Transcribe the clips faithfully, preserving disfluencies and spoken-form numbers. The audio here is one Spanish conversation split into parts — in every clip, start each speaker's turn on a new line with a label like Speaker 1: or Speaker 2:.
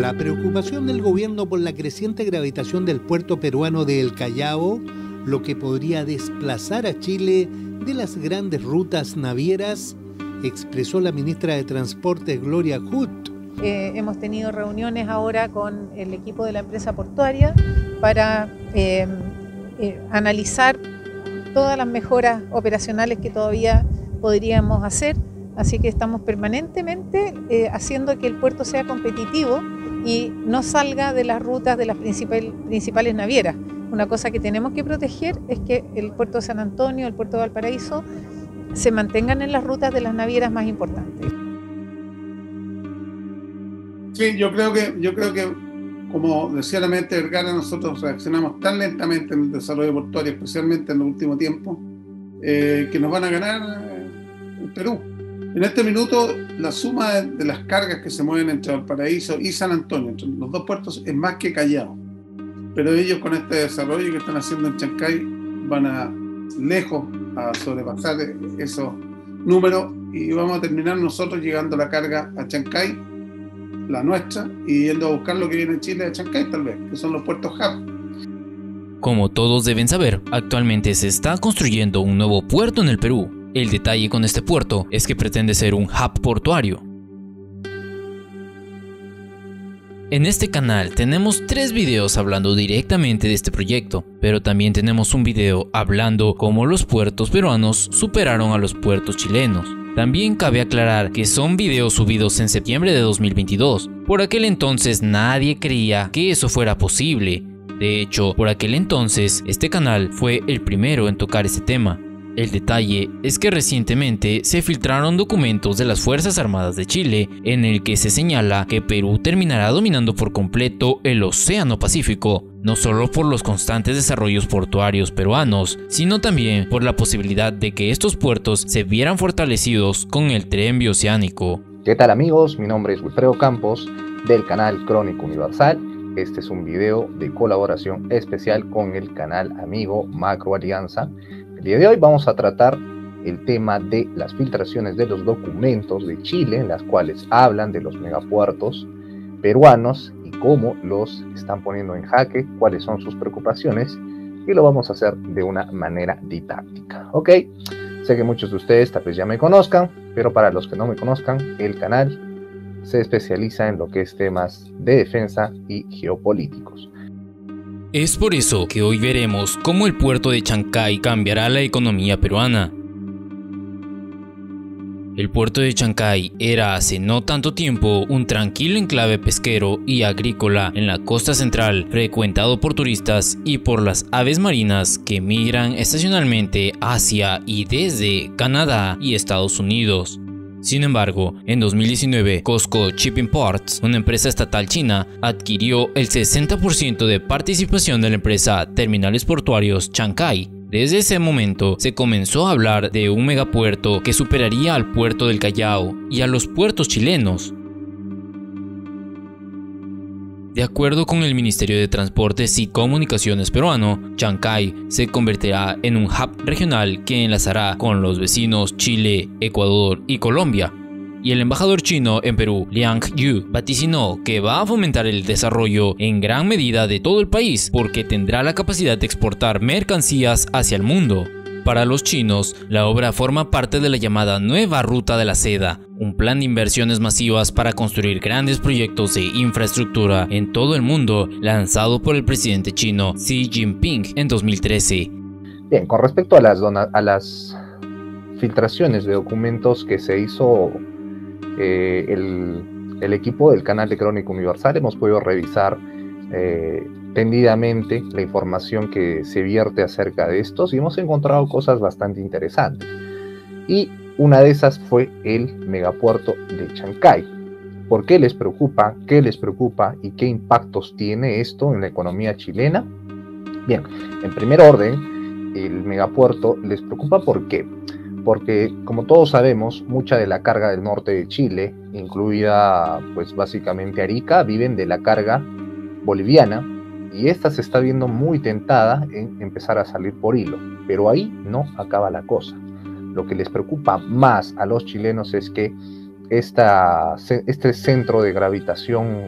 Speaker 1: La preocupación del gobierno por la creciente gravitación del puerto peruano de El Callao, lo que podría desplazar a Chile de las grandes rutas navieras, expresó la ministra de Transportes Gloria Hutt.
Speaker 2: Eh, hemos tenido reuniones ahora con el equipo de la empresa portuaria para eh, eh, analizar todas las mejoras operacionales que todavía podríamos hacer, así que estamos permanentemente eh, haciendo que el puerto sea competitivo y no salga de las rutas de las principal, principales navieras. Una cosa que tenemos que proteger es que el puerto de San Antonio, el puerto de Valparaíso, se mantengan en las rutas de las navieras más importantes.
Speaker 3: Sí, yo creo que, yo creo que como decía la mente Vergara, nosotros reaccionamos tan lentamente en el desarrollo portuario, especialmente en el último tiempo, eh, que nos van a ganar el Perú. En este minuto, la suma de, de las cargas que se mueven entre Valparaíso y San Antonio, entre los dos puertos, es más que Callao. Pero ellos con este desarrollo que están haciendo en Chancay van a lejos a sobrepasar esos números y vamos a terminar nosotros llegando la carga a Chancay, la nuestra, y yendo a buscar lo que viene en Chile de Chancay tal vez, que son los puertos hub.
Speaker 4: Como todos deben saber, actualmente se está construyendo un nuevo puerto en el Perú. El detalle con este puerto es que pretende ser un hub portuario. En este canal tenemos tres videos hablando directamente de este proyecto, pero también tenemos un video hablando cómo los puertos peruanos superaron a los puertos chilenos. También cabe aclarar que son videos subidos en septiembre de dos mil veintidós. Por aquel entonces nadie creía que eso fuera posible. De hecho, por aquel entonces este canal fue el primero en tocar este tema. El detalle es que recientemente se filtraron documentos de las Fuerzas Armadas de Chile en el que se señala que Perú terminará dominando por completo el Océano Pacífico, no solo por los constantes desarrollos portuarios peruanos, sino también por la posibilidad de que estos puertos se vieran fortalecidos con el tren bioceánico.
Speaker 5: ¿Qué tal amigos? Mi nombre es Wilfredo Campos del canal Crónica Universal. Este es un video de colaboración especial con el canal amigo Macro Alianza. El día de hoy vamos a tratar el tema de las filtraciones de los documentos de Chile, en las cuales hablan de los megapuertos peruanos y cómo los están poniendo en jaque, cuáles son sus preocupaciones, y lo vamos a hacer de una manera didáctica. Ok, sé que muchos de ustedes tal vez ya me conozcan, pero para los que no me conozcan, el canal se especializa en lo que es temas de defensa y geopolíticos.
Speaker 4: Es por eso que hoy veremos cómo el puerto de Chancay cambiará la economía peruana. El puerto de Chancay era hace no tanto tiempo un tranquilo enclave pesquero y agrícola en la costa central, frecuentado por turistas y por las aves marinas que migran estacionalmente hacia y desde Canadá y Estados Unidos. Sin embargo, en dos mil diecinueve, COSCO Shipping Ports, una empresa estatal china, adquirió el sesenta por ciento de participación de la empresa Terminales Portuarios Chancay. Desde ese momento se comenzó a hablar de un megapuerto que superaría al puerto del Callao y a los puertos chilenos. De acuerdo con el Ministerio de Transportes y Comunicaciones peruano, Chancay se convertirá en un hub regional que enlazará con los vecinos Chile, Ecuador y Colombia. Y el embajador chino en Perú, Liang Yu, vaticinó que va a fomentar el desarrollo en gran medida de todo el país porque tendrá la capacidad de exportar mercancías hacia el mundo. Para los chinos, la obra forma parte de la llamada Nueva Ruta de la Seda, un plan de inversiones masivas para construir grandes proyectos de infraestructura en todo el mundo, lanzado por el presidente chino Xi Jinping en dos mil trece.
Speaker 5: Bien, con respecto a las, a las filtraciones de documentos que se hizo eh, el, el equipo del canal de Crónica Universal, hemos podido revisar eh, tendidamente la información que se vierte acerca de estos y hemos encontrado cosas bastante interesantes. Y una de esas fue el megapuerto de Chancay. ¿Por qué les preocupa? ¿Qué les preocupa? ¿Y qué impactos tiene esto en la economía chilena? Bien, en primer orden, el megapuerto les preocupa ¿por qué? Porque, como todos sabemos, mucha de la carga del norte de Chile, incluida pues básicamente Arica, viven de la carga boliviana, y esta se está viendo muy tentada en empezar a salir por hilo, pero ahí no acaba la cosa. Lo que les preocupa más a los chilenos es que esta, este centro de gravitación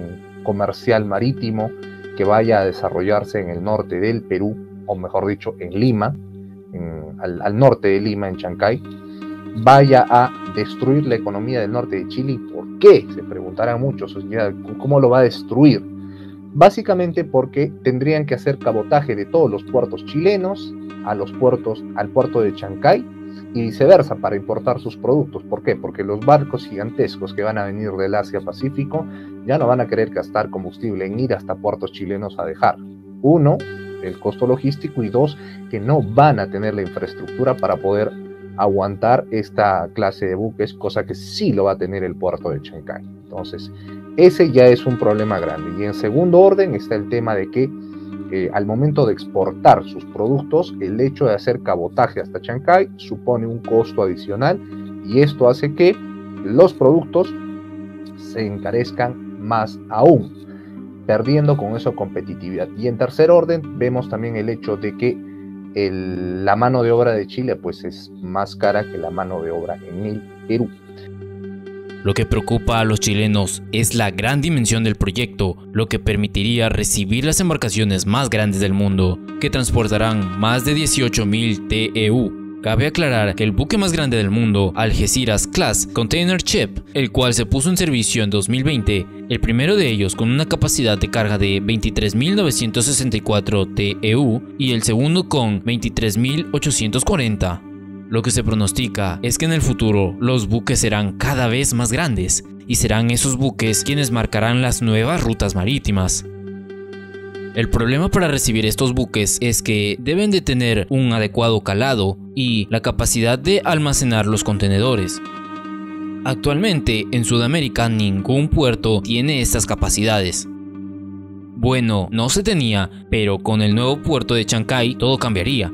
Speaker 5: comercial marítimo que vaya a desarrollarse en el norte del Perú, o mejor dicho, en Lima, en, al, al norte de Lima, en Chancay, vaya a destruir la economía del norte de Chile. ¿Y por qué? Se preguntarán muchos, ¿cómo lo va a destruir? Básicamente porque tendrían que hacer cabotaje de todos los puertos chilenos a los puertos, al puerto de Chancay y viceversa para importar sus productos. ¿Por qué? Porque los barcos gigantescos que van a venir del Asia-Pacífico ya no van a querer gastar combustible en ir hasta puertos chilenos a dejar. Uno, el costo logístico, y dos, que no van a tener la infraestructura para poder aguantar esta clase de buques, cosa que sí lo va a tener el puerto de Chancay. Entonces, ese ya es un problema grande. Y en segundo orden está el tema de que eh, al momento de exportar sus productos, el hecho de hacer cabotaje hasta Chancay supone un costo adicional, y esto hace que los productos se encarezcan más aún, perdiendo con eso competitividad. Y en tercer orden vemos también el hecho de que el, la mano de obra de Chile pues es más cara que la mano de obra en el Perú.
Speaker 4: Lo que preocupa a los chilenos es la gran dimensión del proyecto, lo que permitiría recibir las embarcaciones más grandes del mundo, que transportarán más de dieciocho mil T E U. Cabe aclarar que el buque más grande del mundo, Algeciras Class Container Ship, el cual se puso en servicio en dos mil veinte, el primero de ellos con una capacidad de carga de veintitrés mil novecientos sesenta y cuatro T E U y el segundo con veintitrés mil ochocientos cuarenta. Lo que se pronostica es que en el futuro los buques serán cada vez más grandes y serán esos buques quienes marcarán las nuevas rutas marítimas. El problema para recibir estos buques es que deben de tener un adecuado calado y la capacidad de almacenar los contenedores. Actualmente en Sudamérica ningún puerto tiene estas capacidades. Bueno, no se tenía, pero con el nuevo puerto de Chancay todo cambiaría.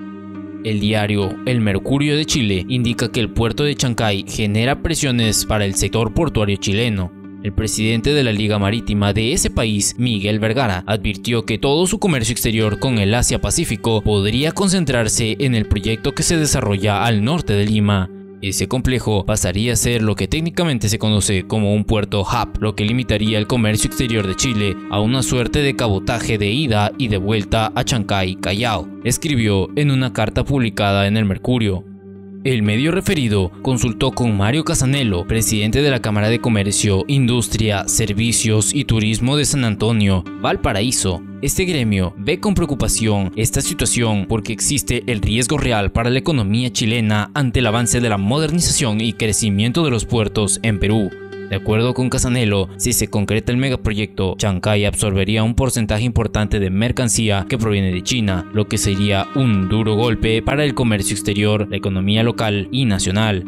Speaker 4: El diario El Mercurio de Chile indica que el puerto de Chancay genera presiones para el sector portuario chileno. El presidente de la Liga Marítima de ese país, Miguel Vergara, advirtió que todo su comercio exterior con el Asia-Pacífico podría concentrarse en el proyecto que se desarrolla al norte de Lima. Ese complejo pasaría a ser lo que técnicamente se conoce como un puerto hub, lo que limitaría el comercio exterior de Chile a una suerte de cabotaje de ida y de vuelta a Chancay, Callao, escribió en una carta publicada en El Mercurio. El medio referido consultó con Mario Casanello, presidente de la Cámara de Comercio, Industria, Servicios y Turismo de San Antonio, Valparaíso. Este gremio ve con preocupación esta situación porque existe el riesgo real para la economía chilena ante el avance de la modernización y crecimiento de los puertos en Perú. De acuerdo con Casanello, si se concreta el megaproyecto, Chancay absorbería un porcentaje importante de mercancía que proviene de China, lo que sería un duro golpe para el comercio exterior, la economía local y nacional.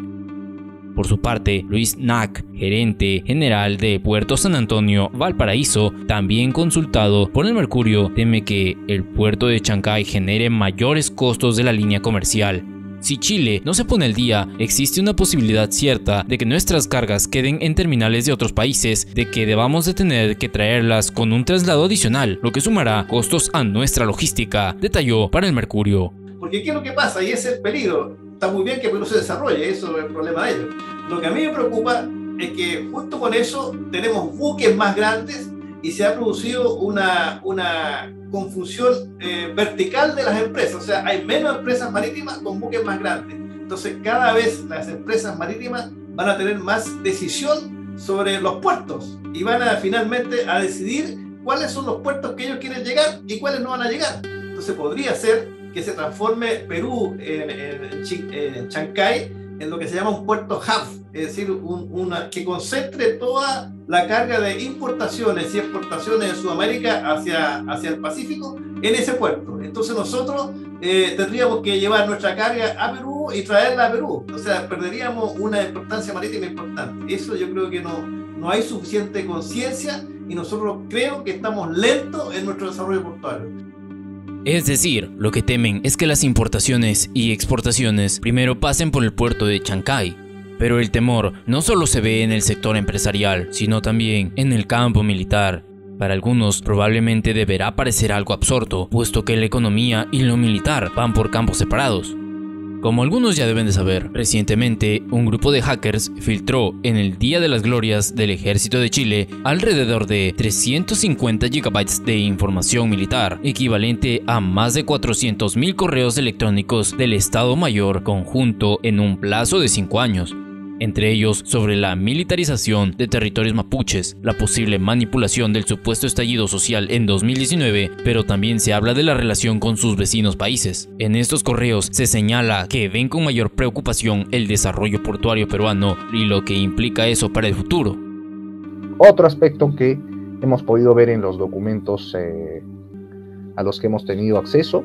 Speaker 4: Por su parte, Luis Nack, gerente general de Puerto San Antonio, Valparaíso, también consultado por El Mercurio, teme que el puerto de Chancay genere mayores costos de la línea comercial. Si Chile no se pone al día, existe una posibilidad cierta de que nuestras cargas queden en terminales de otros países, de que debamos de tener que traerlas con un traslado adicional, lo que sumará costos a nuestra logística, detalló para El Mercurio.
Speaker 6: Porque ¿qué es lo que pasa? Y ese es el peligro. Está muy bien que Perú se desarrolle, eso es el problema de ellos. Lo que a mí me preocupa es que junto con eso tenemos buques más grandes y se ha producido una, una confusión eh, vertical de las empresas. O sea, hay menos empresas marítimas con buques más grandes. Entonces, cada vez las empresas marítimas van a tener más decisión sobre los puertos y van a finalmente a decidir cuáles son los puertos que ellos quieren llegar y cuáles no van a llegar. Entonces, podría ser que se transforme Perú en, en, en Chancay en lo que se llama un puerto hub, es decir, un, una, que concentre toda la carga de importaciones y exportaciones de Sudamérica hacia, hacia el Pacífico en ese puerto. Entonces nosotros eh, tendríamos que llevar nuestra carga a Perú y traerla a Perú, o sea, perderíamos una importancia marítima importante. Eso yo creo que no, no hay suficiente conciencia y nosotros creo que estamos lentos en nuestro desarrollo portuario.
Speaker 4: Es decir, lo que temen es que las importaciones y exportaciones primero pasen por el puerto de Chancay. Pero el temor no solo se ve en el sector empresarial, sino también en el campo militar. Para algunos probablemente deberá parecer algo absurdo, puesto que la economía y lo militar van por campos separados. Como algunos ya deben de saber, recientemente un grupo de hackers filtró en el Día de las Glorias del Ejército de Chile alrededor de trescientos cincuenta gigabytes de información militar, equivalente a más de cuatrocientos mil correos electrónicos del Estado Mayor conjunto en un plazo de cinco años. Entre ellos sobre la militarización de territorios mapuches, la posible manipulación del supuesto estallido social en dos mil diecinueve, pero también se habla de la relación con sus vecinos países. En estos correos se señala que ven con mayor preocupación el desarrollo portuario peruano y lo que implica eso para el futuro.
Speaker 5: Otro aspecto que hemos podido ver en los documentos eh, a los que hemos tenido acceso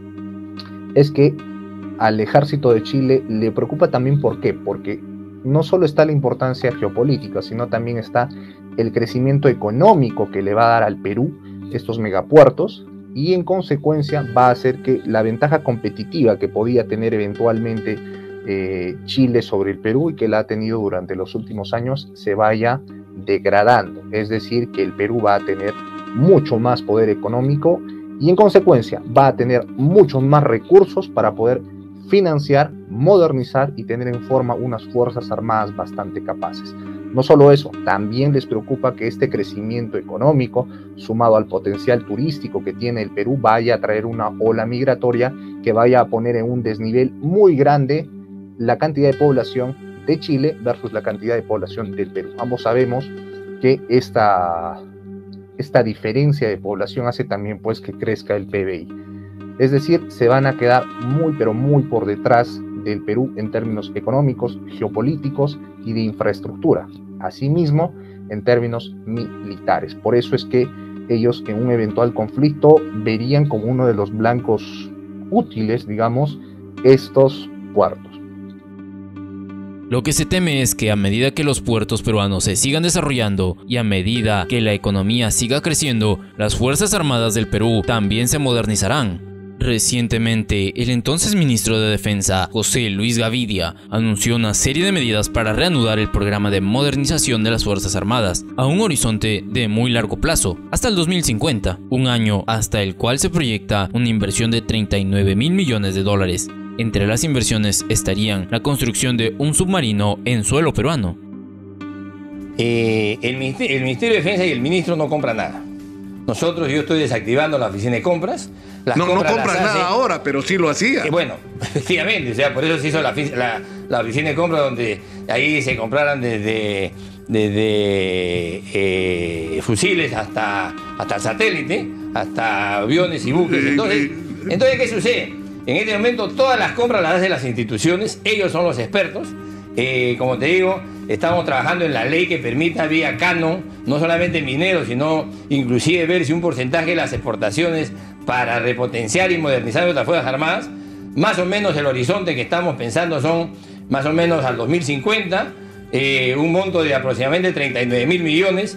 Speaker 5: es que al ejército de Chile le preocupa también. ¿Por qué? Porque no solo está la importancia geopolítica, sino también está el crecimiento económico que le va a dar al Perú estos megapuertos, y en consecuencia va a hacer que la ventaja competitiva que podía tener eventualmente eh, Chile sobre el Perú y que la ha tenido durante los últimos años se vaya degradando. Es decir, que el Perú va a tener mucho más poder económico y en consecuencia va a tener muchos más recursos para poder financiar, modernizar y tener en forma unas fuerzas armadas bastante capaces. No solo eso, también les preocupa que este crecimiento económico, sumado al potencial turístico que tiene el Perú, vaya a traer una ola migratoria que vaya a poner en un desnivel muy grande la cantidad de población de Chile versus la cantidad de población del Perú. Ambos sabemos que esta, esta diferencia de población hace también pues que crezca el P B I. Es decir, se van a quedar muy pero muy por detrás del Perú en términos económicos, geopolíticos y de infraestructura. Asimismo, en términos militares. Por eso es que ellos en un eventual conflicto verían como uno de los blancos útiles, digamos, estos puertos.
Speaker 4: Lo que se teme es que a medida que los puertos peruanos se sigan desarrollando y a medida que la economía siga creciendo, las Fuerzas Armadas del Perú también se modernizarán. Recientemente, el entonces ministro de Defensa, José Luis Gavidia, anunció una serie de medidas para reanudar el programa de modernización de las Fuerzas Armadas a un horizonte de muy largo plazo, hasta el dos mil cincuenta, un año hasta el cual se proyecta una inversión de treinta y nueve mil millones de dólares. Entre las inversiones estarían la construcción de un submarino en suelo peruano.
Speaker 7: Eh, el, Ministerio, el Ministerio de Defensa y el ministro no compran nada. Nosotros, yo estoy desactivando la oficina de compras. Las
Speaker 8: no,
Speaker 7: compras
Speaker 8: no compras
Speaker 7: hace,
Speaker 8: nada ahora, pero sí lo hacía.
Speaker 7: Eh, bueno, efectivamente, o sea, por eso se hizo la, la, la oficina de compras donde ahí se compraran desde, desde eh, fusiles hasta, hasta el satélite, hasta aviones y buques. Entonces, entonces, ¿qué sucede? En este momento todas las compras las hacen las instituciones, ellos son los expertos. Eh, como te digo, estamos trabajando en la ley que permita vía canon, no solamente mineros, sino inclusive ver si un porcentaje de las exportaciones para repotenciar y modernizar nuestras Fuerzas Armadas. Más o menos el horizonte que estamos pensando son más o menos al dos mil cincuenta, eh, un monto de aproximadamente treinta y nueve mil millones.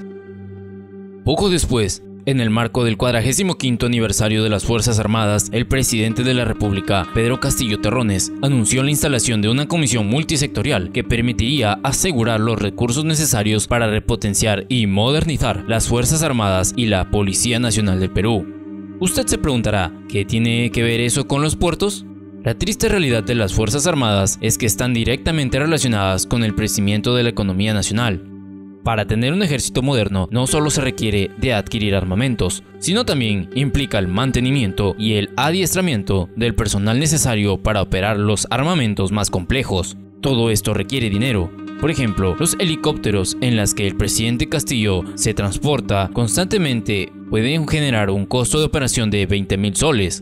Speaker 4: Poco después, en el marco del cuadragésimo quinto aniversario de las Fuerzas Armadas, el presidente de la República, Pedro Castillo Terrones, anunció la instalación de una comisión multisectorial que permitiría asegurar los recursos necesarios para repotenciar y modernizar las Fuerzas Armadas y la Policía Nacional del Perú. Usted se preguntará, ¿qué tiene que ver eso con los puertos? La triste realidad de las Fuerzas Armadas es que están directamente relacionadas con el crecimiento de la economía nacional. Para tener un ejército moderno no solo se requiere de adquirir armamentos, sino también implica el mantenimiento y el adiestramiento del personal necesario para operar los armamentos más complejos. Todo esto requiere dinero. Por ejemplo, los helicópteros en los que el presidente Castillo se transporta constantemente pueden generar un costo de operación de veinte mil soles.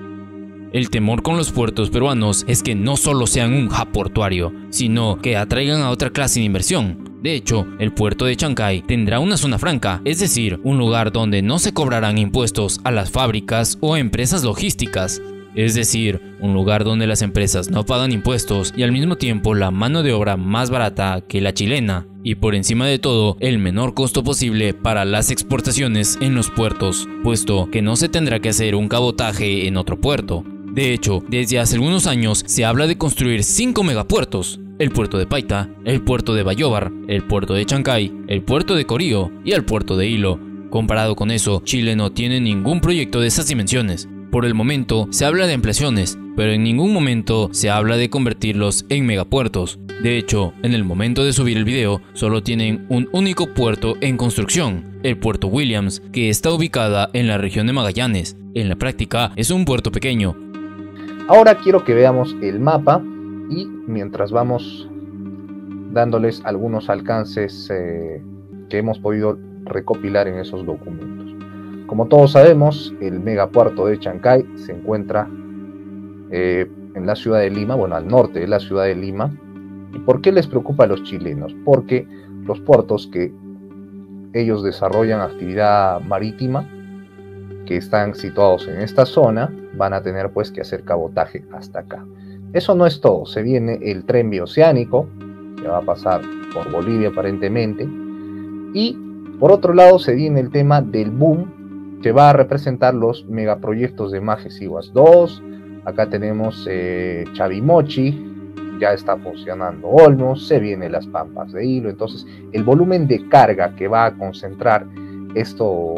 Speaker 4: El temor con los puertos peruanos es que no solo sean un hub portuario, sino que atraigan a otra clase de inversión. De hecho, el puerto de Chancay tendrá una zona franca, es decir, un lugar donde no se cobrarán impuestos a las fábricas o empresas logísticas. Es decir, un lugar donde las empresas no pagan impuestos y al mismo tiempo la mano de obra más barata que la chilena. Y por encima de todo, el menor costo posible para las exportaciones en los puertos, puesto que no se tendrá que hacer un cabotaje en otro puerto. De hecho, desde hace algunos años se habla de construir cinco megapuertos: el puerto de Paita, el puerto de Bayóvar, el puerto de Chancay, el puerto de Corío y el puerto de Hilo. Comparado con eso, Chile no tiene ningún proyecto de esas dimensiones. Por el momento se habla de ampliaciones, pero en ningún momento se habla de convertirlos en megapuertos. De hecho, en el momento de subir el video, solo tienen un único puerto en construcción, el puerto Williams, que está ubicada en la región de Magallanes. En la práctica es un puerto pequeño.
Speaker 5: Ahora quiero que veamos el mapa y mientras vamos dándoles algunos alcances eh, que hemos podido recopilar en esos documentos. Como todos sabemos, el megapuerto de Chancay se encuentra eh, en la ciudad de Lima, bueno, al norte de la ciudad de Lima. ¿Y por qué les preocupa a los chilenos? Porque los puertos que ellos desarrollan actividad marítima, que están situados en esta zona, van a tener pues que hacer cabotaje hasta acá. Eso no es todo, se viene el tren bioceánico, que va a pasar por Bolivia aparentemente, y por otro lado se viene el tema del boom que va a representar los megaproyectos de Majes Iguas dos. Acá tenemos eh, Chavimochi, ya está funcionando Olmos, se vienen las Pampas de Hilo. Entonces el volumen de carga que va a concentrar esto,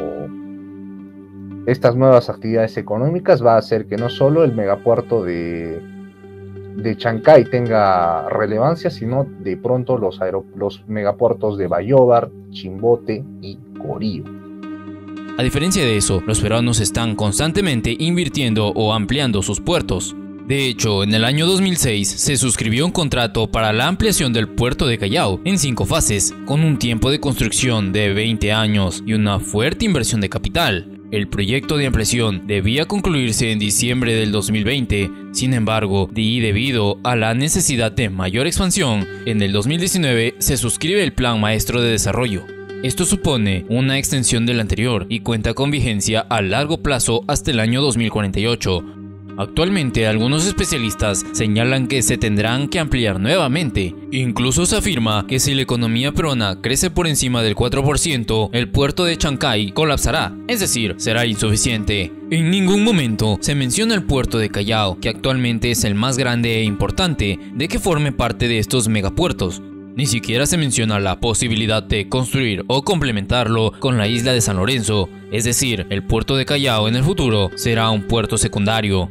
Speaker 5: estas nuevas actividades económicas va a hacer que no solo el megapuerto de, de Chancay tenga relevancia, sino de pronto los, los megapuertos de Bayóvar, Chimbote y Corío.
Speaker 4: A diferencia de eso, los peruanos están constantemente invirtiendo o ampliando sus puertos. De hecho, en el año dos mil seis se suscribió un contrato para la ampliación del puerto de Callao en cinco fases, con un tiempo de construcción de veinte años y una fuerte inversión de capital. El proyecto de ampliación debía concluirse en diciembre del dos mil veinte, sin embargo, y debido a la necesidad de mayor expansión, en el dos mil diecinueve se suscribe el Plan Maestro de Desarrollo. Esto supone una extensión del anterior y cuenta con vigencia a largo plazo hasta el año dos mil cuarenta y ocho. Actualmente algunos especialistas señalan que se tendrán que ampliar nuevamente. Incluso se afirma que si la economía peruana crece por encima del cuatro por ciento, el puerto de Chancay colapsará, es decir, será insuficiente. En ningún momento se menciona el puerto de Callao, que actualmente es el más grande e importante de que forme parte de estos megapuertos. Ni siquiera se menciona la posibilidad de construir o complementarlo con la isla de San Lorenzo, es decir, el puerto de Callao en el futuro será un puerto secundario.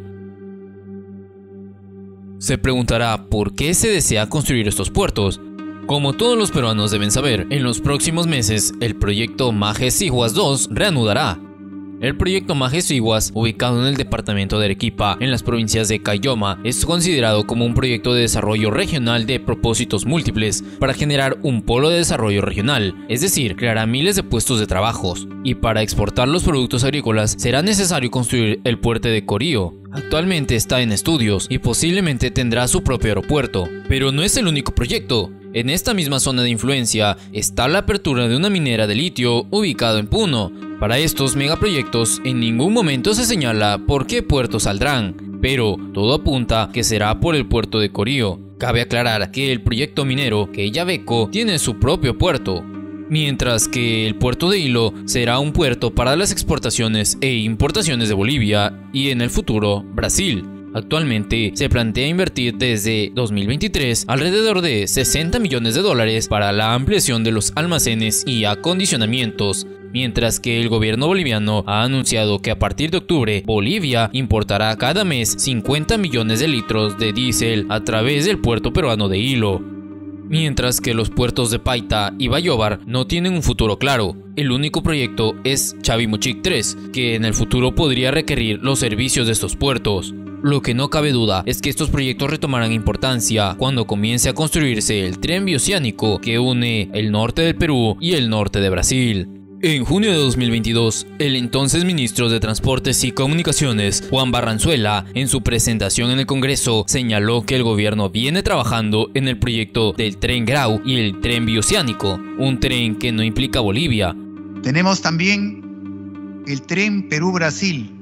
Speaker 4: Se preguntará por qué se desea construir estos puertos. Como todos los peruanos deben saber, en los próximos meses el proyecto Majes Iguas dos reanudará. El proyecto Majes Iguas, ubicado en el departamento de Arequipa, en las provincias de Caylloma, es considerado como un proyecto de desarrollo regional de propósitos múltiples para generar un polo de desarrollo regional, es decir, creará miles de puestos de trabajos. Y para exportar los productos agrícolas será necesario construir el puerto de Corío. Actualmente está en estudios y posiblemente tendrá su propio aeropuerto, pero no es el único proyecto. En esta misma zona de influencia está la apertura de una minera de litio ubicado en Puno. Para estos megaproyectos en ningún momento se señala por qué puertos saldrán, pero todo apunta que será por el puerto de Corío. Cabe aclarar que el proyecto minero Quellaveco tiene su propio puerto, mientras que el puerto de Hilo será un puerto para las exportaciones e importaciones de Bolivia y en el futuro Brasil. Actualmente se plantea invertir desde dos mil veintitrés alrededor de sesenta millones de dólares para la ampliación de los almacenes y acondicionamientos, mientras que el gobierno boliviano ha anunciado que a partir de octubre Bolivia importará cada mes cincuenta millones de litros de diésel a través del puerto peruano de Hilo. Mientras que los puertos de Paita y Bayóvar no tienen un futuro claro. El único proyecto es Chavimochic tres, que en el futuro podría requerir los servicios de estos puertos. Lo que no cabe duda es que estos proyectos retomarán importancia cuando comience a construirse el tren bioceánico que une el norte del Perú y el norte de Brasil. En junio de dos mil veintidós, el entonces ministro de Transportes y Comunicaciones, Juan Barranzuela, en su presentación en el Congreso, señaló que el gobierno viene trabajando en el proyecto del tren Grau y el tren bioceánico, un tren que no implica Bolivia.
Speaker 8: Tenemos también el tren Perú-Brasil.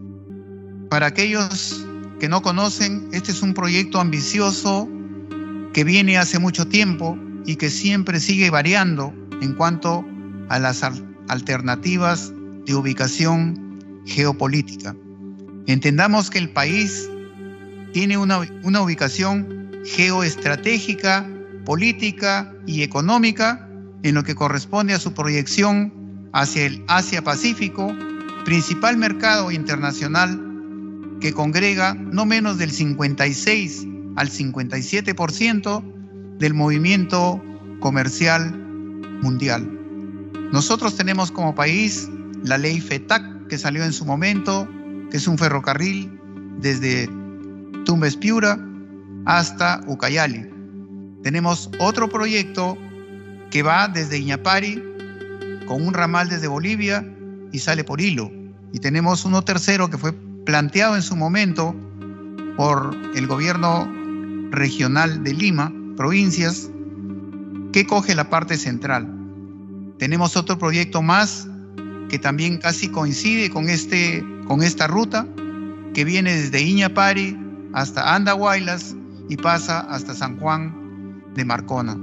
Speaker 8: Para aquellos que no conocen, este es un proyecto ambicioso que viene hace mucho tiempo y que siempre sigue variando en cuanto a las alternativas de ubicación geopolítica. Entendamos que el país tiene una, una ubicación geoestratégica, política y económica en lo que corresponde a su proyección hacia el Asia-Pacífico, principal mercado internacional que congrega no menos del cincuenta y seis al cincuenta y siete por ciento del movimiento comercial mundial. Nosotros tenemos como país la ley FETAC, que salió en su momento, que es un ferrocarril desde Tumbes Piura hasta Ucayali. Tenemos otro proyecto que va desde Iñapari con un ramal desde Bolivia y sale por Hilo. Y tenemos uno tercero que fue planteado en su momento por el gobierno regional de Lima, provincias, que coge la parte central. Tenemos otro proyecto más que también casi coincide con, este, con esta ruta, que viene desde Iñapari hasta Andahuaylas y pasa hasta San Juan de Marcona.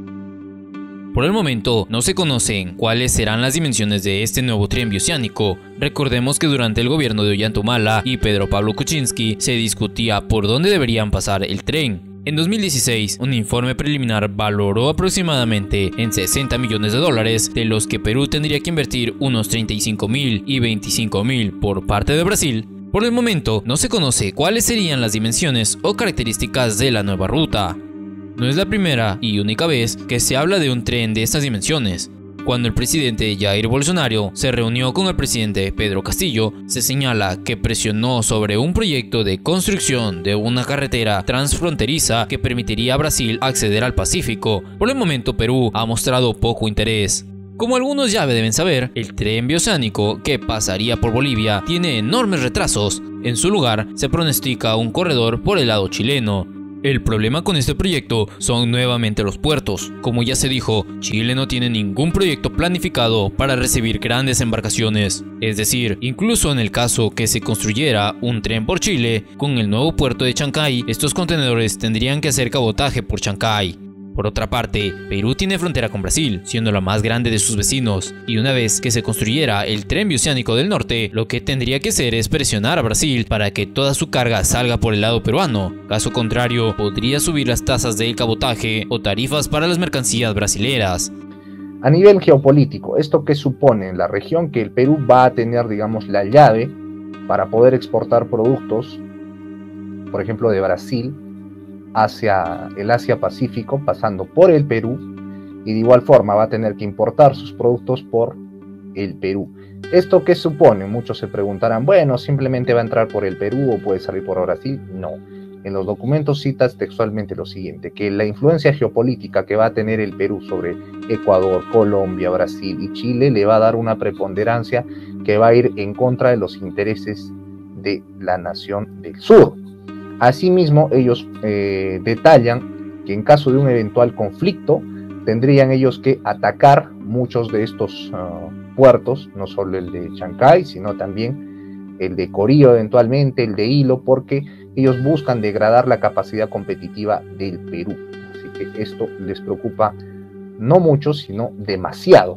Speaker 4: Por el momento no se conocen cuáles serán las dimensiones de este nuevo tren bioceánico. Recordemos que durante el gobierno de Ollanta y Pedro Pablo Kuczynski se discutía por dónde deberían pasar el tren. En dos mil dieciséis, un informe preliminar valoró aproximadamente en sesenta millones de dólares, de los que Perú tendría que invertir unos treinta y cinco mil y veinticinco mil por parte de Brasil. Por el momento, no se conoce cuáles serían las dimensiones o características de la nueva ruta. No es la primera y única vez que se habla de un tren de estas dimensiones. Cuando el presidente Jair Bolsonaro se reunió con el presidente Pedro Castillo, se señala que presionó sobre un proyecto de construcción de una carretera transfronteriza que permitiría a Brasil acceder al Pacífico. Por el momento, Perú ha mostrado poco interés. Como algunos ya deben saber, el tren bioceánico que pasaría por Bolivia tiene enormes retrasos. En su lugar, se pronostica un corredor por el lado chileno. El problema con este proyecto son nuevamente los puertos. Como ya se dijo, Chile no tiene ningún proyecto planificado para recibir grandes embarcaciones. Es decir, incluso en el caso que se construyera un tren por Chile, con el nuevo puerto de Chancay, estos contenedores tendrían que hacer cabotaje por Chancay. Por otra parte, Perú tiene frontera con Brasil, siendo la más grande de sus vecinos, y una vez que se construyera el tren bioceánico del norte, lo que tendría que hacer es presionar a Brasil para que toda su carga salga por el lado peruano. Caso contrario, podría subir las tasas del cabotaje o tarifas para las mercancías brasileras.
Speaker 5: A nivel geopolítico, ¿esto qué supone en la región? Que el Perú va a tener, digamos, la llave para poder exportar productos, por ejemplo, de Brasil, hacia el Asia-Pacífico, pasando por el Perú, y de igual forma va a tener que importar sus productos por el Perú. ¿Esto qué supone? Muchos se preguntarán, bueno, simplemente va a entrar por el Perú o puede salir por Brasil. No, en los documentos citas textualmente lo siguiente, que la influencia geopolítica que va a tener el Perú sobre Ecuador, Colombia, Brasil y Chile le va a dar una preponderancia que va a ir en contra de los intereses de la nación del sur. Asimismo, ellos eh, detallan que en caso de un eventual conflicto, tendrían ellos que atacar muchos de estos uh, puertos, no solo el de Chancay, sino también el de Corío eventualmente, el de Hilo, porque ellos buscan degradar la capacidad competitiva del Perú. Así que esto les preocupa no mucho, sino demasiado.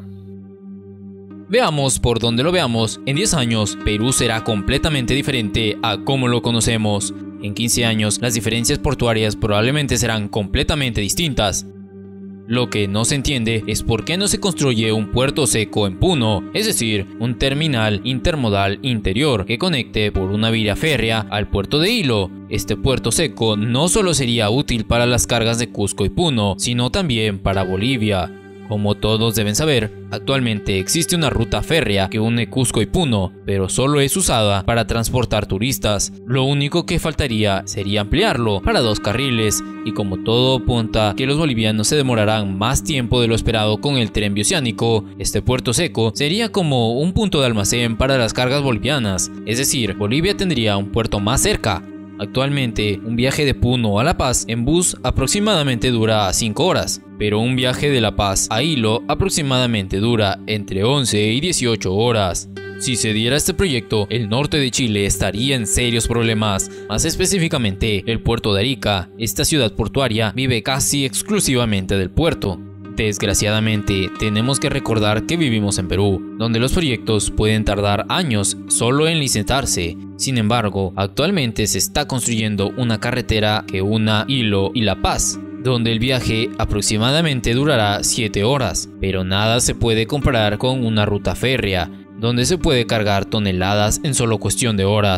Speaker 4: Veamos por donde lo veamos, en diez años Perú será completamente diferente a como lo conocemos. En quince años las diferencias portuarias probablemente serán completamente distintas. Lo que no se entiende es por qué no se construye un puerto seco en Puno, es decir, un terminal intermodal interior que conecte por una vía férrea al puerto de Hilo. Este puerto seco no solo sería útil para las cargas de Cusco y Puno, sino también para Bolivia. Como todos deben saber, actualmente existe una ruta férrea que une Cusco y Puno, pero solo es usada para transportar turistas. Lo único que faltaría sería ampliarlo para dos carriles, y como todo apunta que los bolivianos se demorarán más tiempo de lo esperado con el tren bioceánico, este puerto seco sería como un punto de almacén para las cargas bolivianas, es decir, Bolivia tendría un puerto más cerca. Actualmente, un viaje de Puno a La Paz en bus aproximadamente dura cinco horas, pero un viaje de La Paz a Hilo aproximadamente dura entre once y dieciocho horas. Si se diera este proyecto, el norte de Chile estaría en serios problemas, más específicamente el puerto de Arica. Esta ciudad portuaria vive casi exclusivamente del puerto. Desgraciadamente, tenemos que recordar que vivimos en Perú, donde los proyectos pueden tardar años solo en licitarse. Sin embargo, actualmente se está construyendo una carretera que una Hilo y La Paz, donde el viaje aproximadamente durará siete horas, pero nada se puede comparar con una ruta férrea, donde se puede cargar toneladas en solo cuestión de horas.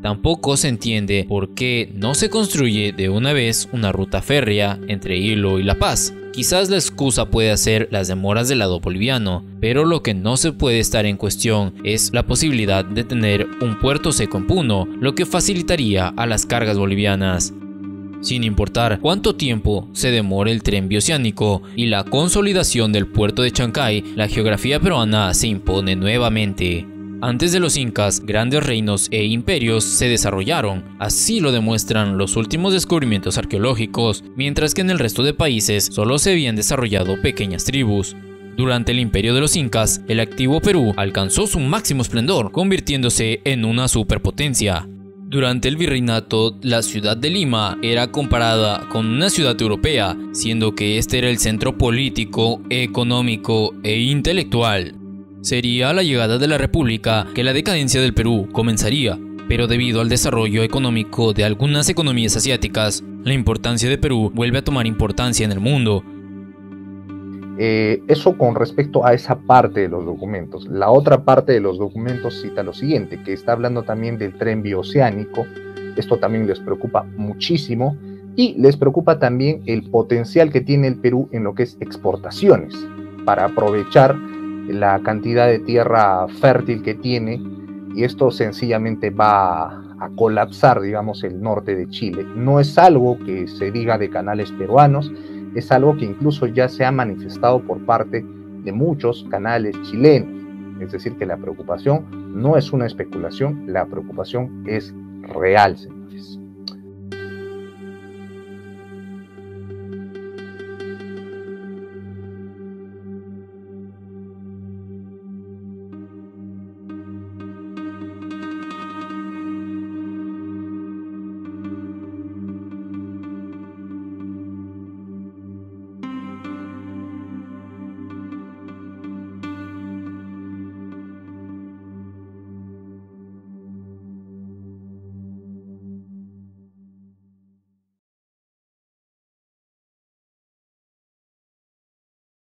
Speaker 4: Tampoco se entiende por qué no se construye de una vez una ruta férrea entre Hilo y La Paz. Quizás la excusa puede ser las demoras del lado boliviano, pero lo que no se puede estar en cuestión es la posibilidad de tener un puerto seco en Puno, lo que facilitaría a las cargas bolivianas. Sin importar cuánto tiempo se demore el tren bioceánico y la consolidación del puerto de Chancay, la geografía peruana se impone nuevamente. Antes de los incas, grandes reinos e imperios se desarrollaron, así lo demuestran los últimos descubrimientos arqueológicos, mientras que en el resto de países solo se habían desarrollado pequeñas tribus. Durante el imperio de los incas, el activo Perú alcanzó su máximo esplendor, convirtiéndose en una superpotencia. Durante el virreinato, la ciudad de Lima era comparada con una ciudad europea, siendo que este era el centro político, económico e intelectual. Sería a la llegada de la República que la decadencia del Perú comenzaría, pero debido al desarrollo económico de algunas economías asiáticas, la importancia de Perú vuelve a tomar importancia en el mundo.
Speaker 5: Eh, eso con respecto a esa parte de los documentos. La otra parte de los documentos cita lo siguiente, que está hablando también del tren bioceánico. Esto también les preocupa muchísimo y les preocupa también el potencial que tiene el Perú en lo que es exportaciones, para aprovechar la cantidad de tierra fértil que tiene, y esto sencillamente va a, a colapsar, digamos, el norte de Chile. No es algo que se diga de canales peruanos, es algo que incluso ya se ha manifestado por parte de muchos canales chilenos. Es decir, que la preocupación no es una especulación, la preocupación es real, señor.